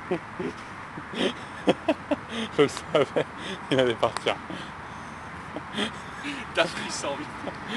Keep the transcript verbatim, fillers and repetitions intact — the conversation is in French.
Je le savais, il allait partir. T'as pris ça envie.